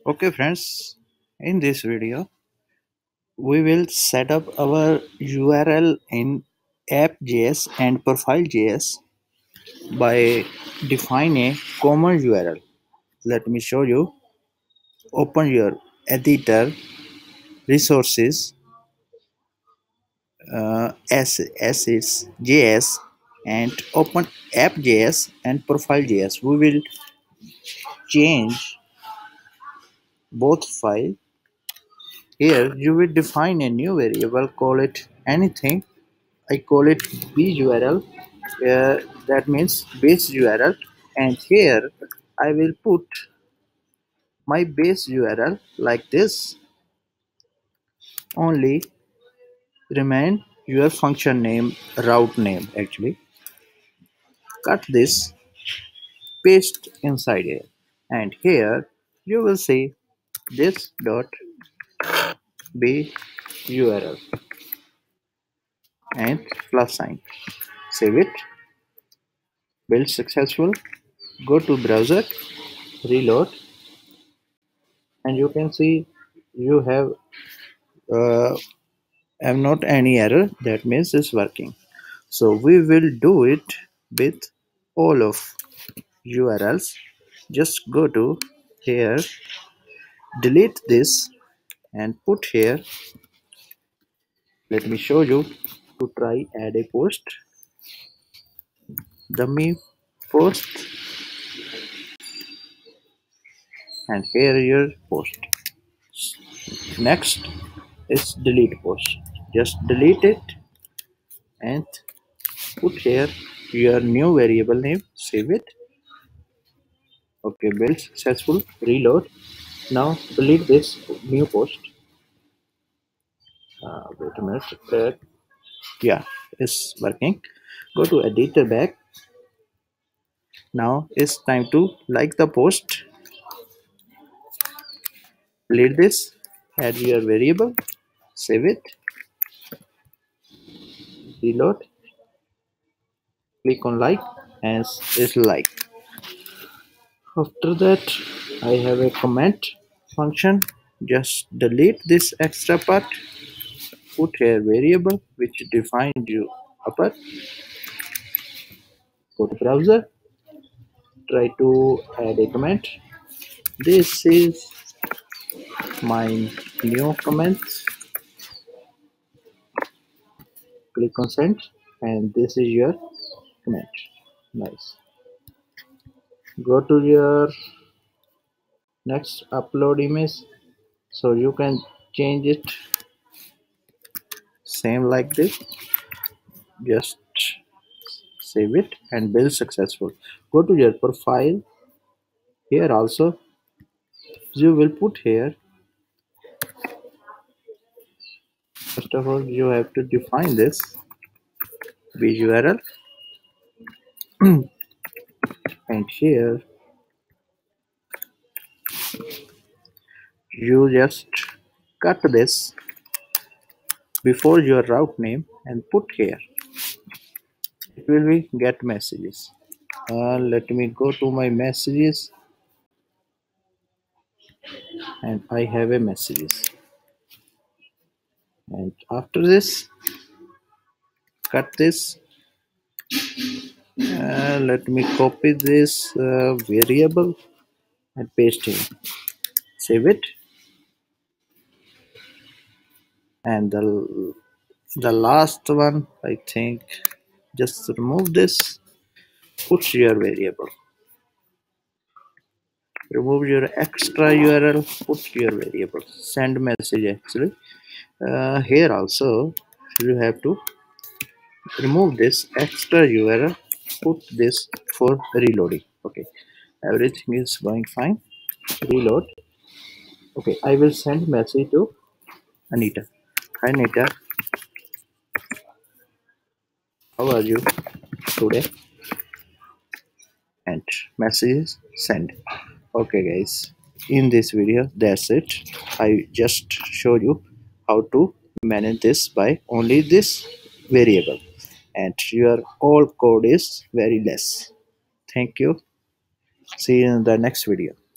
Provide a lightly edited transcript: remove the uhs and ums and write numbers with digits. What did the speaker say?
Okay friends, in this video we will set up our URL in app.js and profile.js by defining a common URL. Let me show you. Open your editor, resources, assets.js and open app.js and profile.js. We will change both files. Here you will define a new variable, call it anything. I call it BURL, that means base URL, and here I will put my base URL like this. Only remain your function name, route name actually. Cut this, paste inside here, and here you will see this dot BURL and plus sign. Save it, build successful, go to browser, reload, and you can see you have not any error. That means it's working. So we will do it with all of URLs. Just go to here, delete this and put here. Let me show you. To try add a post, dummy post, and here your post. Next is delete post. Just delete it and put here your new variable name. Save it. Okay, build successful, reload. Now delete this new post. Wait a minute. Yeah, it's working. Go to editor back. Now it's time to like the post. Delete this. Add your variable. Save it. Reload. Click on like and it's like. After that, I have a comment function. Just delete this extra part. Put here variable which defined you upper. Go to browser. Try to add a comment. This is my new comment. Click on send and this is your comment. Nice. Go to your next upload image, so you can change it same like this. Just save it and build successful. Go to your profile. Here also you will put here, first of all you have to define this URL and here you just cut this before your route name and put here. It will be get messages. Let me go to my messages and I have a messages, and after this cut this. Let me copy this variable and paste it. Save it, and the last one I think, just remove this, put your variable, remove your extra URL, put your variable, send message actually. Here also you have to remove this extra URL, put this for reloading. Okay, everything is going fine. Reload. Okay, I will send message to Anita. Hi Anita, how are you today? And message send. Okay guys, in this video that's it. I just showed you how to manage this by only this variable, and your all code is very less. Thank you. See you in the next video.